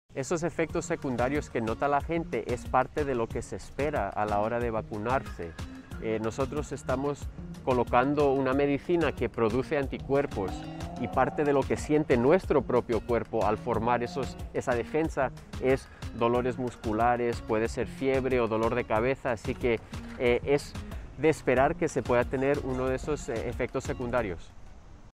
Esos efectos secundarios que nota la gente es parte de lo que se espera a la hora de vacunarse. Nosotros estamos colocando una medicina que produce anticuerpos y parte de lo que siente nuestro propio cuerpo al formar esa defensa es dolores musculares, puede ser fiebre o dolor de cabeza, así que es de esperar que se pueda tener uno de esos efectos secundarios.